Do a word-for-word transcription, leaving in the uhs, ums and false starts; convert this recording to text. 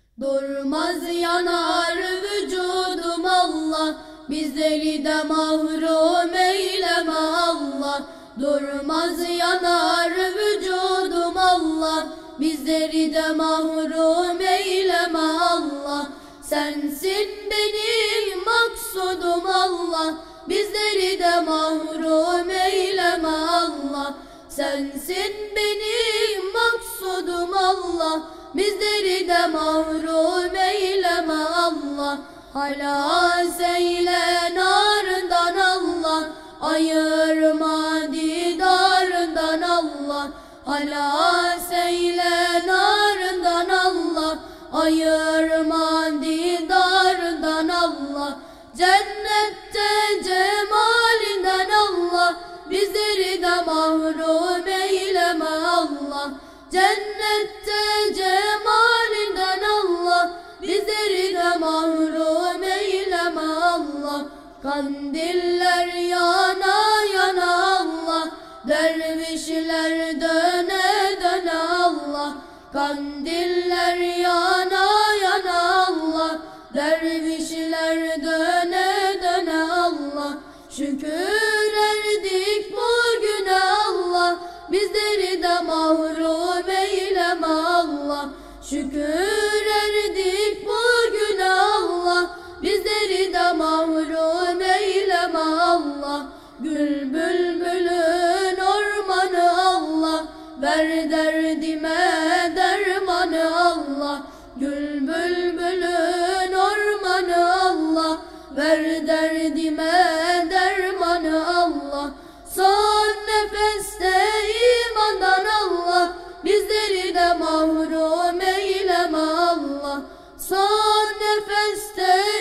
Durmaz yanar vücudum Allah, bizleri de mahrum eyleme Allah. Durmaz yanar vücudum Allah, bizleri de mahrum eyleme Allah. Sensin benim maksudum Allah, bizleri de mahrum eyleme Allah. Sensin benim maksudum Allah, bizleri de mahrum eyleme Allah. Halas eyle narından Allah, ayırma didarından Allah. Halas eyle narından Allah, ayırma didarından Allah. Cennette cemalinden Allah, bizleri de mahrum eyleme Allah. Cennette cemalinden Allah, bizleri de mahrum eyleme Allah. Kandiller yana yana Allah, dervişler döne döne Allah. Kandiller yana yana Allah, dervişler döne döne Allah. Şükür erdik bugüne Allah, bizleri de mahrum eyleme Allah. Şükür erdik bugüne Allah, bizleri de mahrum eyleme Allah. Gül bülbülün ormanı Allah, ver derdime dermanı Allah. Gül bülbülün ormanı Allah, ver derdime dermanı Allah. Son nefeste imandan Allah, bizleri de mahrum eyleme Allah. Son nefeste